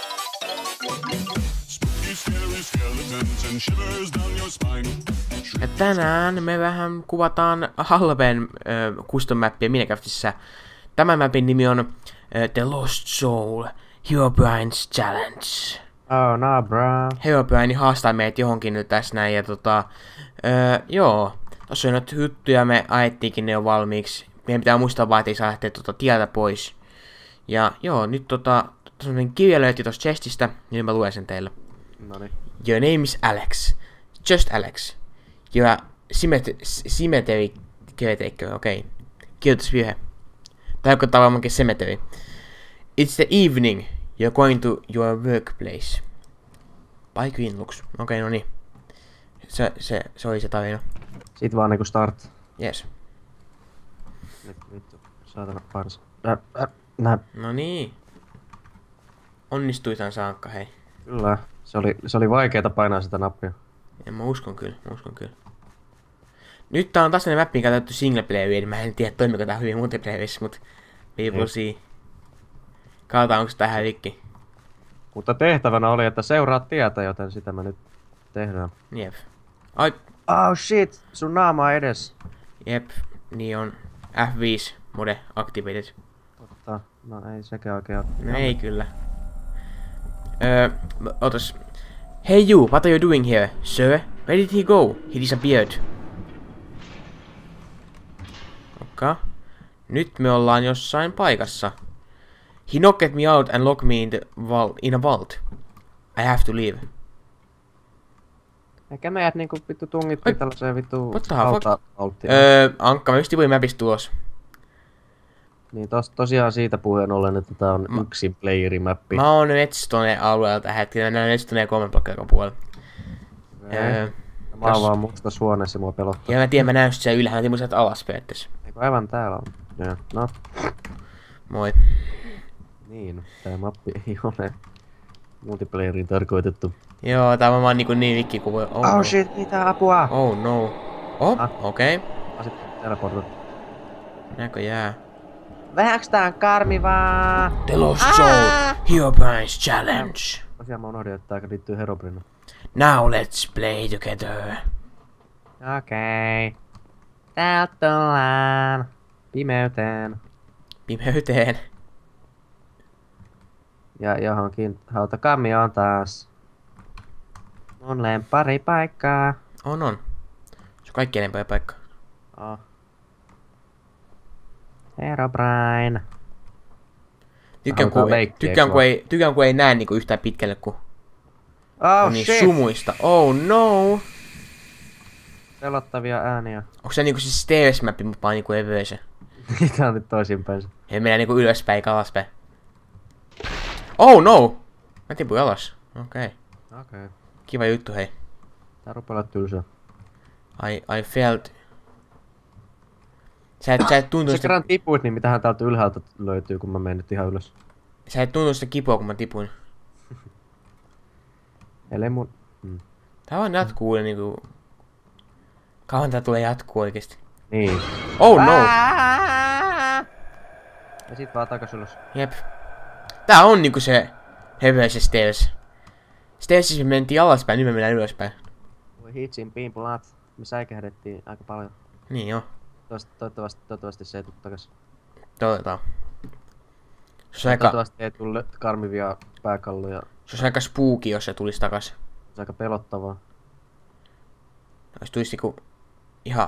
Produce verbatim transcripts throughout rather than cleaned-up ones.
Ja tänään me vähän kuvataan halveen äh, custom mappia Minecraftissa. Tämän mapin nimi on äh, The Lost Soul Herobrine's Challenge. Oh no bro. Herobrine haastaa meidät johonkin nyt tässä näin ja tota... Äh, joo. Tossa on noita juttuja, me ajettiinkin ne jo valmiiksi. Meidän pitää muistaa vaan, ettei saa lähteä tota tieltä pois. Ja joo, nyt tota... Tuossa kirja löytyi tosta chestistä, niin mä luen sen teille. Noniin. Your name is Alex. Just Alex. You are cemetery caretaker, okei. Okay. Kirjoitusvirhe. Tarkoittaa varmaankin cemetery. It's the evening. You're going to your workplace. By Green looks. Okei, okay, no niin. Se, se, se oli se tarina. Sit vaan niinku start. Yes. Nyt vittu. Saatana parsa. Äh, äh, nää. No niin. Onnistuitan saakka, hei. Kyllä. Se oli, se oli vaikeeta painaa sitä nappia. Ja mä uskon kyllä, mä uskon kyllä. Nyt tää on taas sellainen mappi, mikä on täytetty singleplayeriin, eli mä en tiedä toimiko tää hyvin multiplayerissa, mut we will see. Katsotaan onko tähän rikki. Mutta tehtävänä oli, että seuraa tietä, joten sitä me nyt tehdään. Jep. Ai. Oh shit, sun naama edes. Jep, niin on F viisi mode activated. Totta, no ei sekään oikein oo. No ei kyllä. Öö, otas. Hey you, what are you doing here, sir? Where did he go? He disappeared. Okei. Okay. Nyt me ollaan jossain paikassa. He knocked me out and locked me in, the vault, in a vault. I have to leave. Eikä meidät niinku vittu tungittiin tällaiseen vittu valta-vaulttiin. Öö, Ankka, mä just tipuin mapista tulos. Niin tos, tosiaan siitä puheen ollen, että tää on Ma yksin playeri-mappi. Mä oon Redstone alueella tällä hetkellä, mä näen Redstone kolme blokkia joka puolella. Öö, mä oon vaan musta suoneessa, mua pelottaa. Ja mä tiedän, mä näen sitä siellä ylhäällä, mä tiedän sieltä alas periaatteessa. Eiku aivan täällä on. Joo, no. Moi. Niin, tää mappi ei ole multiplayeriin tarkoitettu. Joo, tää on vaan niinku niin vikki kuin voi. Oh, oh no. Shit, mitä apua? Oh no. Oh, ah. okei. Okay. Mä sitten teleportat. Näköjää. Vähäks tää on karmivaa? The Lost Soul Herobrine's Challenge. Tosiaan mä unohdin, että tää liittyy Herobrine. Now let's play together. Okei. Okay. Täältä tullaan. Pimeyteen. Pimeyteen. Ja johonkin hautakammioon taas. On lempari paikkaa. On on. Se on kaikki lempari paikka. Oh. Herobrine. Tykkään kun, ei, tykkään, kun ei, tykkään kun ei näe niinku yhtään pitkälle kun oh, on niin shit. Sumuista. Oh no! Pelottavia ääniä. Onko se niinku siis stairs mappi, mutta vaan niinku reverse? Tää on nyt toisinpäin. He mennään niinku ylöspäin eikä alaspäin. Oh no! Mä tipuin alas. Okei. Okay. Okei. Okay. Kiva juttu, hei. Tää rupee olla tylsää. I, I felt... Sä et, sä et tuntunut sitä... Sä kerran tipuit, niin mitähän täältä ylhäältä löytyy, kun mä menen nyt ihan ylös. Sä et tuntunut sitä kipua, kun mä tipuin. Eli mun... Hmm. Tää vaan jatkuu niinku... Kauan tää tulee jatkuu oikeesti. Niin. Oh no! Ja sit vaan takas ylös. Jep. Tää on niinku se... Heverse stairs. Stairsissa me mentiin alaspäin, nyt me mennään ylöspäin. Voi hitsin pimpulat. Me säikähdettiin aika paljon. Niin joo. Toivottavasti, toivottavasti se ei tuu takas. Toivotaan. Se aika... Toivottavasti ei tule karmivia pääkalloja. Se olisi aika spooky, jos se tulisi takas. Se on aika pelottavaa. Jos tulisi niinku... Ihan...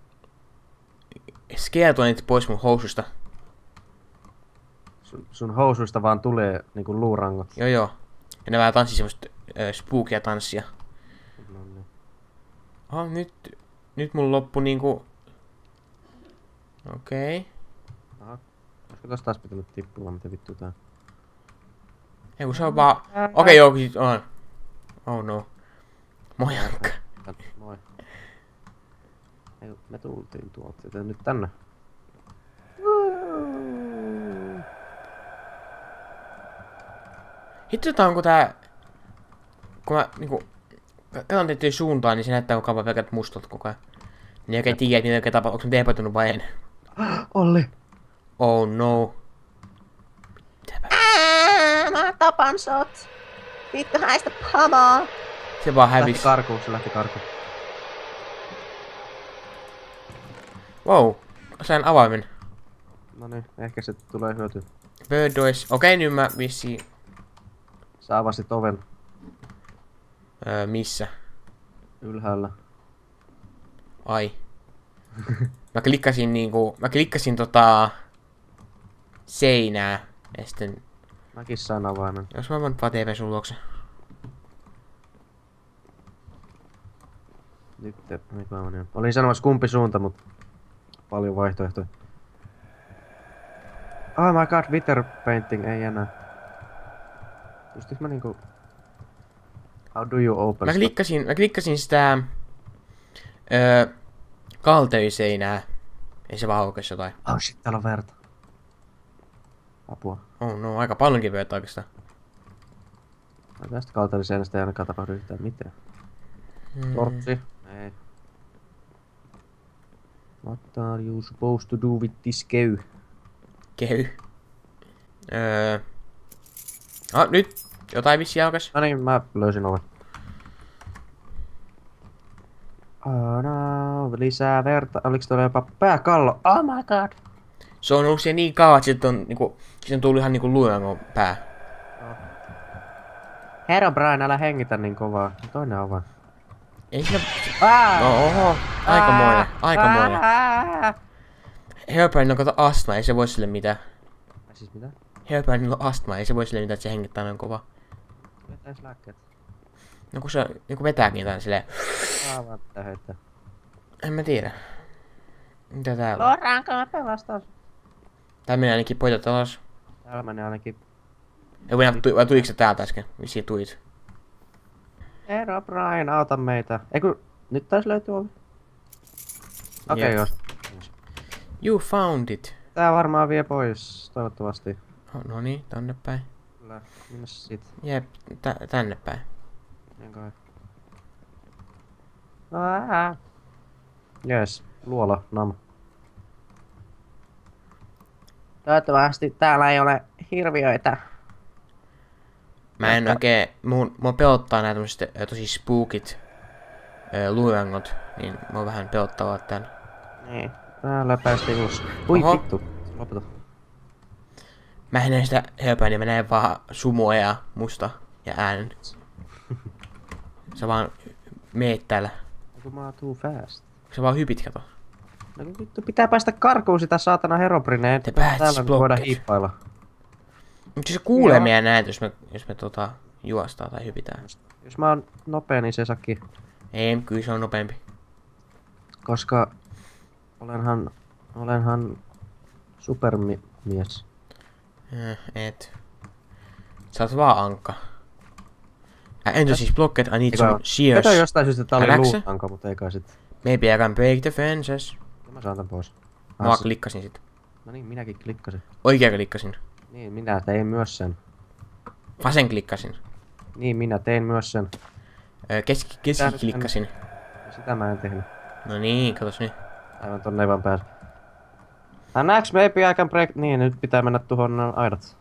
Skeletonit pois mun housusta. Sun, sun housuista vaan tulee niinku luurangot. Joo joo. Ja ne vähän tanssii semmoista äh, spookia tanssia. No niin. Oho, nyt... Nyt mun loppu niinku... Okei. Okay. Aha. Olisiko tosta taas pitänyt tippua, mitä vittu tää? Ei kun se on vaan... Okei okay, joo, sit on. Oh no. Moi Ankka. Moi. Ei, me tultiin tuolta, joten nyt tänne. Hitto, onko tää... Kun mä niinku... Katson tiettyyn suuntaan, niin se näyttää koko ajan pelkät mustot koko ajan. Niin oikein tiedä, että niitä oikein tapaa, onko ne depotunut vai en. Olli! Oh no. Mä pansot! Vittu häistä pamaa! Se vaan Lähti hävisi. karkuun, se lähti karkuun. Wow, sain avaimen. No niin, ehkä se tulee hyötyä. Bird Doors. Okei, nyt mä vissiin... Sä avasit oven Öö, missä? ylhäällä. Ai. Mä klikkasin niinku... Mä klikkasin tota... Seinää. Ja sitten... Mäkin sain avaimen. Jos mä voin vaan T V sun luokse. Nyt, mikä on jo. Olin sanomassa kumpi suunta, mut paljon vaihtoehtoja. Oh my god, Wither Painting ei enää. Pystyis mä niinku... How do you open Mä stuff? klikkasin, mä klikkasin sitä... Öö... Kalteiseinää. Ei se vaan aukesi jotain. Oh shit, täällä on verta. Apua. Oh no, aika paljonkin verta oikeastaan. No, tästä kalteiseinästä ei ainakaan tapahdu yhtään mitään. Hmm. Torpsi? Ei. What are you supposed to do with this kew? Kehy. Öö... Ah, nyt! Jotain vissiin aukesi. No niin, mä löysin oven. Oh no, lisää verta. Oliks tuolla jopa pääkallo? Oh my god! Se on ollut siellä niin kauan, että sit on niinku... Siitä on tullut ihan niinku luengon pää. Herobrine, älä hengitä niin kovaa. Toinen oven. Ei siinä... Ah! No, oho. Aikamoinen. Aikamoinen. Ah! Herobrine on kato astma, ei se voi sille mitään. Siis mitä? Herobrine on astma, ei se voi sille mitään, että se hengittää noin kovaa. Vetäis lääkkeet. No kun se niinku vetääkin jotain silleen... Aivan pitää heittää. En mä tiedä. Mitä täällä on? Loraanko mä pelastan? Tää menee ainakin poita alas. Täällä menee ainakin Ei voi tu- vai tuliko se täältä äsken? Vissiin tuit. Herobrine, auta meitä. Eiku, nyt taisi löytyä ovi. Okei, Jep. jos. You found it. Tää varmaan vie pois, toivottavasti. Oh, no niin, tonne päin. Kyllä. Minnes sit? Jep, tä- tänne päin. En kai. Ah. Jees, luola, nam. Toivottavasti täällä ei ole hirviöitä. Mä en oikein... Mun, mua pelottaa nää tämmöset ö, tosi spookit ö, luengot. Niin mua vähän pelottavaa täällä. Niin. Täällä päästiin ulos. Ui Oho. vittu. Lopeta. Mä en näe sitä höpää, niin mä näen vaan sumoa ja musta ja äänen. Sä vaan meet täällä. Kun mä oon too fast. Sä vaan hypit, kato. No kun vittu pitää päästä karkuun sitä saatana Herobrineen. The path is Täällä nyt voidaan blocked. hiippailla. Mut se kuulee Joo. meidän äänet, jos me, jos me tota, juostaan tai hypitään. Jos mä oon nopea, niin se sakki. Ei, kyllä se on nopeampi. Koska olenhan, olenhan supermies. Eh, et. Sä oot vaan ankka. I enter siis blocked, I need some shears. Kato jostain syystä tää oli Äläksä? luutanko, mutta ei kai sit. Maybe I can break the fences. Mä saan tän pois. Mä Ah, sit- klikkasin sit. No niin, minäkin klikkasin. Oikein klikkasin. Niin, minä tein myös sen. Vasen klikkasin. Niin, minä tein myös sen. Ö, keski, keski Tää nyt klikkasin. Sitä mä en tehnyt. No niin, katos nyt. Aivan tonne ei vaan pääse. And next maybe I can break... Niin, nyt pitää mennä tuhon nämä aidat.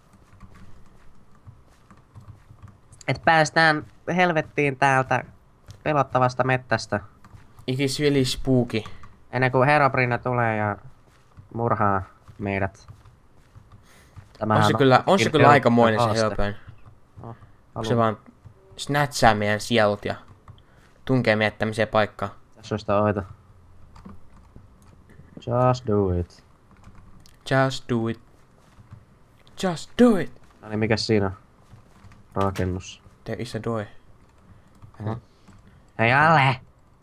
Et päästään helvettiin täältä pelottavasta mettästä. It is really spooky. Ennen kuin Herobrine tulee ja murhaa meidät. On se kyllä, on se kyllä aikamoinen se Hellburn. Oh, Se vaan snatchaa meidän sielut ja tunkee meidät tämmöiseen paikkaan. Tässä on sitä aita. Just do it. Just do it. Just do it. No niin, mikäs siinä on? Rakennus. There is a door. Hei alle!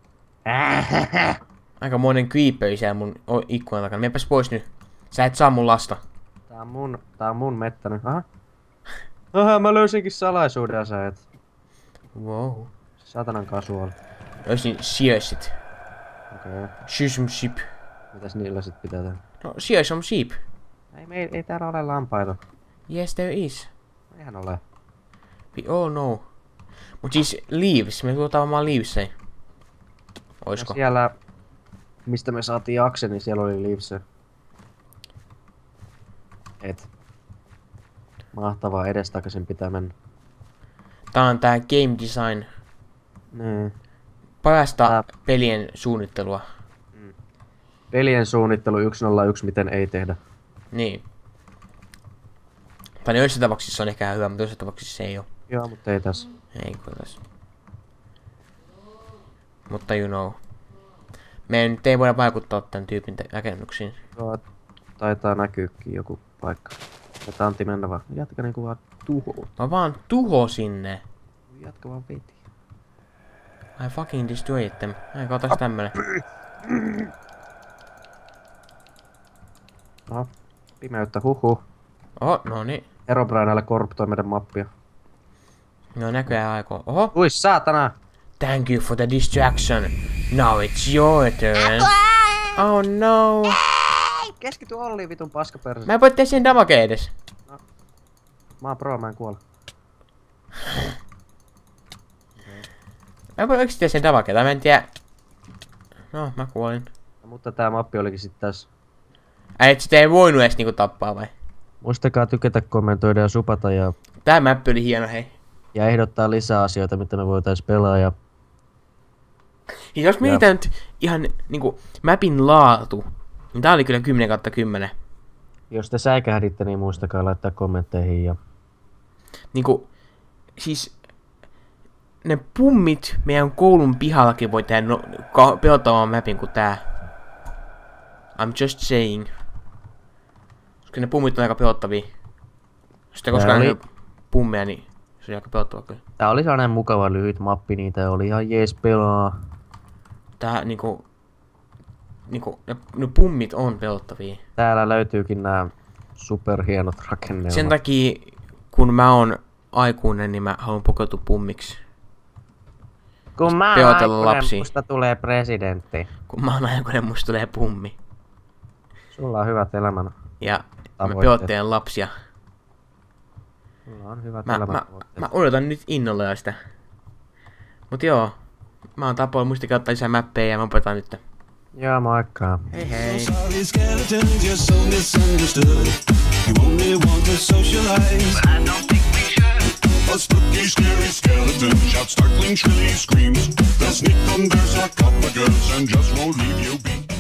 Aikamoinen creeper siellä mun o- ikkunan takana. Menepäs pois nyt. Sä et saa mun lasta. Tää on mun, tää on mun mettä nyt. Aha. Aha, mä löysinkin salaisuuden sä et. Wow. Satanan kasuaali. Löysin shearsit. Okei. Okay. Shear some sheep. Mitäs niillä sit pitää tehdä? No, shear some sheep. Ei, me ei, ei täällä ole lampaita. Yes, there is. Eihän ole. We all know. Mut siis leaves. Me tuotaan varmaan leavesei. Oisko? Ja siellä, mistä me saatiin akse, niin siellä oli liivse. Et. Mahtavaa, edestakaisin pitää mennä. Tää on tää game design. Niin. Parasta Tää- pelien suunnittelua. Pelien suunnittelu yksi nolla yksi, miten ei tehdä. Niin. Tai joissain tapauksissa on ehkä hyvä, mutta joissain tapauksissa se ei oo. Joo, mutta ei tässä. Ei kuitenkaan. Mutta you know. Me nyt ei voida vaikuttaa tän tyypin te- rakennuksiin. Joo, taitaa näkyykin joku paikka. Tätä Antti mennä vaan. Jatka niinku vaan tuhoa. Mä vaan tuhosin ne. Jatka vaan veti. I fucking destroyed them. Ai katsotaan tämmönen. No, pimeyttä huhu. Oho, no niin. Herobrineille korruptoi meidän mappia. No näköjään aikoo. Oho. Ui saatana! Thank you for the distraction. Now it's your turn. Oh no. Keskity Olli vitun paskaperse. Mä en voi tehdä sen damagea edes. Mä oon pro, mä en kuole. Mä en voi oikeesti tehdä sen damagea, tai mä en tiedä. No, mä kuolin. No, mutta tää mappi olikin sit tässä. Ai et sitä ei voinut edes niinku tappaa vai? Muistakaa tykätä, kommentoida ja supata ja, Tää mappi oli hieno, hei. ja ehdottaa lisää asioita, mitä me voitais pelaa ja Siis jos mietitään nyt ihan niinku mapin laatu, niin tää oli kyllä kymmenen kautta kymmenen. jos te säikähditte, niin muistakaa laittaa kommentteihin ja Niinku, siis ne pummit meidän koulun pihallakin voi tehdä no, ka- pelottavan mapin kuin tää. I'm just saying. Koska ne pummit on aika pelottavia. Jos te koskaan oli- nähnyt pummeja, niin se on aika pelottava kyllä. tää oli sellainen mukava lyhyt mappi, niitä oli ihan jees pelaa. Tää niinku... Niinku, ne, ne pummit on pelottavia. Täällä löytyykin nää superhienot rakennelmat. Sen takia, kun mä oon aikuinen, niin mä haluan pukeutua pummiksi. Kun mä pelotella aikuinen, lapsia. musta tulee presidentti. Kun mä oon aikuinen, musta tulee pummi. Sulla on hyvät elämän. Ja mä Tavoitteet. pelottelen lapsia. Sulla on hyvät Mä, elämän. mä, mä odotan nyt innolla jo sitä. Mut joo. Mä oon Tapoilla, muistakaa ottaa lisää mäppejä ja mä opetan nyt. Joo, moikka. Hei hei. Sorry, skeletons, you're so misunderstood. You only want to socialize, but I don't think we should. A spooky, scary skeleton shouts startling, shrilly screams. They'll sneak under sarcophagus and just won't leave you be.